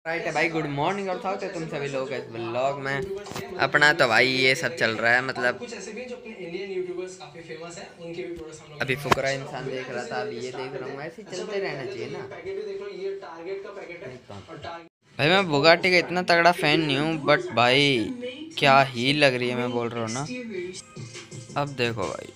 Right है भाई। Good morning और स्वागत है तुम सभी लोग इस ब्लॉग में। अपना तो भाई ये सब चल रहा है, मतलब कुछ ऐसे भी हैं जो अपने इंडियन यूट्यूबर्स काफी फेमस हैं, उनके भी प्रोडक्ट्स हम लोग अभी मंगवाने फुकरा स्टार्ट इंसान किए देख हैं। रहा जैसे था, कि आप अभी ये इससे देख बात रहा हूँ, करें। ऐसे ही अच्छा चलते भाई, रहना पहले चाहिए तो ये ना। पैकेट भी देख लो, ये टारगेट का पैकेट है। नहीं तो और भाई मैं बुगाटी का इतना तगड़ा फैन नहीं हूँ, बट भाई क्या ही लग रही है, मैं बोल रहा हूँ ना। अब देखो भाई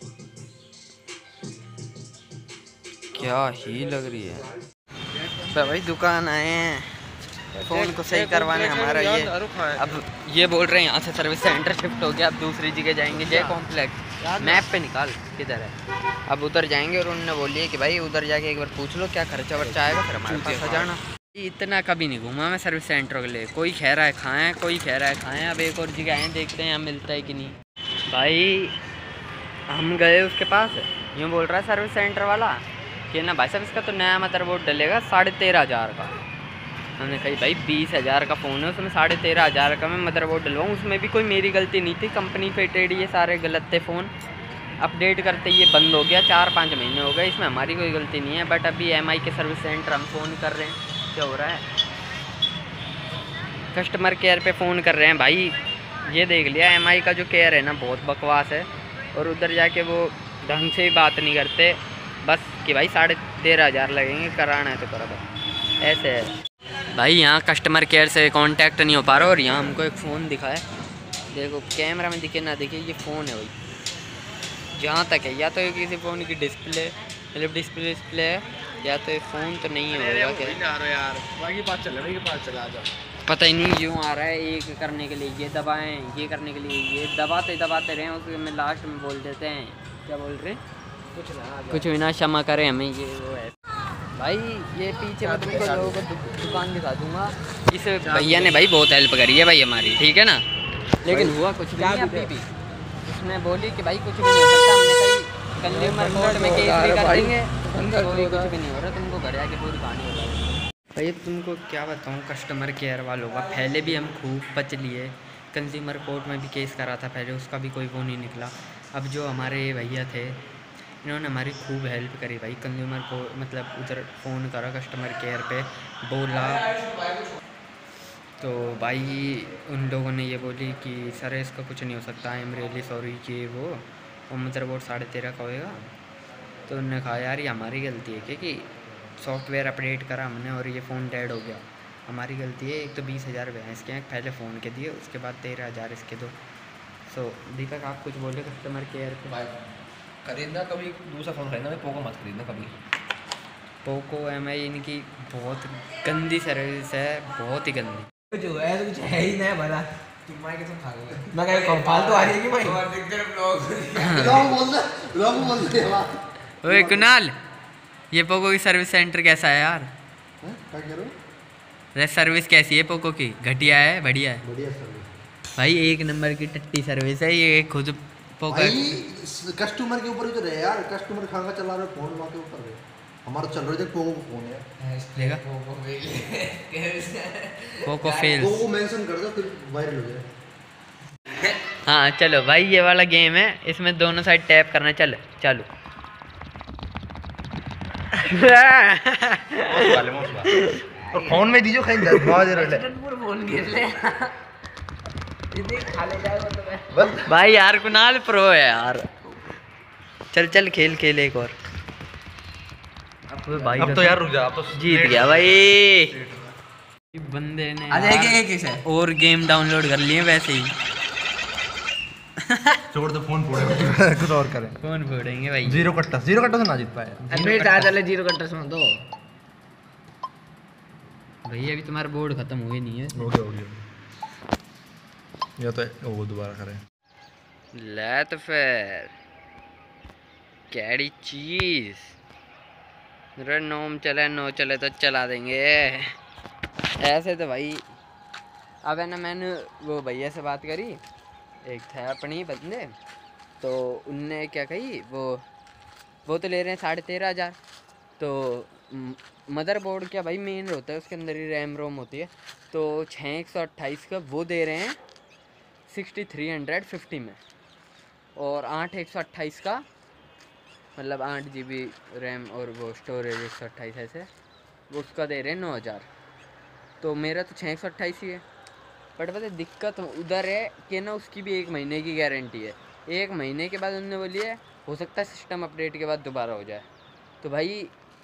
क्या ही लग रही है। तो भाई दुकान आए हैं फ़ोन को सही करवाने हमारा ये। अब ये बोल रहे हैं यहाँ से सर्विस सेंटर शिफ्ट हो गया, अब दूसरी जगह जाएंगे। जय कॉम्प्लेक्स मैप पे निकाल किधर है। अब उधर जाएंगे और उन्होंने बोली है कि भाई उधर जाके एक बार पूछ लो क्या खर्चा वर्चा आएगा, फिर हमारे पास आ जाना। इतना कभी नहीं घूमा मैं सर्विस सेंटर के लिए। कोई कह रहा है खाएँ, कोई कह रहा है खाएँ। अब एक और जगह आए, देखते हैं यहाँ मिलता है कि नहीं। भाई हम गए उसके पास, यूँ बोल रहा है सर्विस सेंटर वाला कि ना भाई साहब इसका तो नया मदरबोर्ड डलेगा 13,500 का। हमने कही भाई 20,000 का फ़ोन है, उसमें 13,500 का मैं मदरबोर्ड डलवाऊँ। उसमें भी कोई मेरी गलती नहीं थी, कंपनी फिटेड ये सारे गलत थे फ़ोन। अपडेट करते ये बंद हो गया, 4-5 महीने हो गए, इसमें हमारी कोई गलती नहीं है। बट अभी MI के सर्विस सेंटर हम फ़ोन कर रहे हैं, क्या हो रहा है, कस्टमर केयर पे फ़ोन कर रहे हैं। भाई ये देख लिया MI का जो केयर है ना बहुत बकवास है, और उधर जाके वो ढंग से ही बात नहीं करते, बस कि भाई 13,500 लगेंगे, कराना है तो करा दो, ऐसे है। भाई यहाँ कस्टमर केयर से कांटेक्ट नहीं हो पा रहा, और यहाँ हमको एक फ़ोन दिखा है, देखो कैमरा में दिखे ना दिखे ये फ़ोन है भाई। जहाँ तक है या तो ये किसी फ़ोन की डिस्प्ले, मतलब डिस्प्ले है, या तो ये फ़ोन तो नहीं होगा क्या यार। बाकी बात चल रही है, आ जाओ। पता ही नहीं यूँ आ रहा है, एक करने के लिए ये दबाएँ, ये करने के लिए ये दबाते रहे, उसके में लास्ट में बोल देते हैं क्या बोल रहे हैं, कुछ भी ना, क्षमा करें हमें, ये वो है। भाई ये पीछे मैं तुमको लोगों को दुकान दिखा दूंगा। इस भैया ने भाई बहुत हेल्प करी है भाई हमारी, ठीक है ना, लेकिन हुआ कुछ भी नहीं अभी भी। उसने बोली कि भाई कुछ भी नहीं हो सकता, हमने कहीं कंज्यूमर कोर्ट में केस भी कर देंगे, कोई कुछ भी नहीं हो रहा, तुमको घर आके पूरी कहानी बता। भाई तुमको क्या बताऊँ, कस्टमर केयर वालों का पहले भी हम खूब पच लिए, कंज्यूमर कोर्ट में भी केस करा था पहले, उसका भी कोई वो नहीं निकला। अब जो हमारे भैया थे इन्होंने हमारी खूब हेल्प करी भाई। कंज्यूमर को मतलब उधर फ़ोन करा कस्टमर केयर पे, बोला तो भाई उन लोगों ने ये बोली कि सर इसका कुछ नहीं हो सकता, आई एम रियली सॉरी कि वो मदरबोर्ड 13.5 का होएगा। तो उन्होंने कहा यार ये हमारी गलती है क्योंकि सॉफ्टवेयर अपडेट करा हमने और ये फ़ोन डेड हो गया, हमारी गलती है। एक तो 20,000 रुपये इसके पहले फ़ोन के दिए, उसके बाद 13,000 इसके दो। सो दीपक आप कुछ बोले कस्टमर केयर पे। खरीदना कभी दूसरा फोन खरीदना, पोको मत खरीदना कभी। पोको MI इनकी बहुत गंदी सर्विस है, बहुत ही गंदी। जो है तो कुछ है ही नहीं भला। तुम माइक कैसे खा गए? मैं कहीं कंपाल तो आ रही है कि भाई? और दिख रहे ब्लॉग बोल दे वाह। ओए कुणाल, ये पोको की सर्विस सेंटर कैसा है यार? क्या कह रहे हो? अरे सर्विस कैसी है पोको की? घटिया है बढ़िया है? बढ़िया सर्विस भाई एक नंबर की टट्टी सर्विस है ये खुद पोको। भाई कस्टमर के ऊपर ही तो रहे यार, कस्टमर खाना चला रहे फोन वहाँ के ऊपर रहे, हमारा चल रहा है पोको का फोन है। देखा पोको फेल, पोको मेंशन कर दो फिर वायरल हो जाए। हाँ चलो भाई ये वाला गेम है, इसमें दोनों साइड टैप करना। चल चालू और फोन में दीजिए खाई बहुत देर ले फोन गिर ले खा ले जाए बस। भाई यार कुणाल प्रो है यार, चल चल खेल खेल एक और। भाई अब तो यार रुक जा, अब तो जीत गया भाई बंदे ने। अरे और गेम डाउनलोड कर लिए वैसे ही। छोड़ दो फोन फोड़े कुछ और करें। कौन फोड़ेंगे भाई? जीरो कट्टा से ना जीत पाए। अबे जीरो कट्टर सुन दो भैया, अभी तुम्हारा बोर्ड खत्म हुए नहीं है। हो गया या तो वो दोबारा करें। ले तो फिर कैडी चीज रे, नोम चले नो चले तो चला देंगे ऐसे तो भाई। अब है ना, मैंने वो भैया से बात करी, एक था अपनी बंदे, तो उनने क्या कही, वो तो ले रहे हैं 13,500। तो मदरबोर्ड क्या भाई मेन होता है, उसके अंदर ही रैम रोम होती है, तो 6/128 का वो दे रहे हैं 6350 में, और 8/128 का मतलब 8 GB रैम और वो स्टोरेज 128 ऐसे, वो उसका दे रहे हैं 9,000। तो मेरा तो 628 ही है। बट पता है दिक्कत उधर है कि ना उसकी भी 1 महीने की गारंटी है। 1 महीने के बाद उन्होंने बोली है हो सकता है सिस्टम अपडेट के बाद दोबारा हो जाए। तो भाई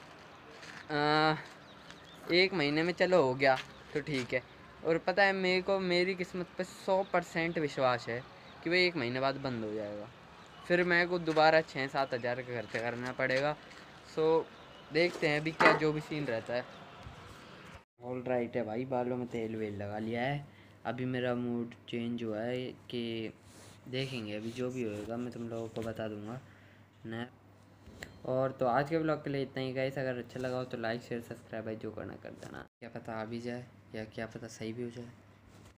1 महीने में चलो हो गया तो ठीक है। और पता है मेरे को मेरी किस्मत पे 100% विश्वास है कि भाई 1 महीने बाद बंद हो जाएगा। फिर मेरे को दोबारा 6-7 हज़ार का खर्चा करना पड़ेगा। सो देखते हैं अभी क्या जो भी सीन रहता है। ऑल राइट है भाई, बालों में तेल वेल लगा लिया है। अभी मेरा मूड चेंज हुआ है कि देखेंगे अभी जो भी होएगा मैं तुम लोगों को बता दूंगा ना। और तो आज के ब्लॉग के लिए इतना ही गाइस। अगर अच्छा लगा हो तो लाइक शेयर सब्सक्राइब भाई जो करना कर देना। क्या पता आ भी जाए या क्या पता सही भी हो जाए।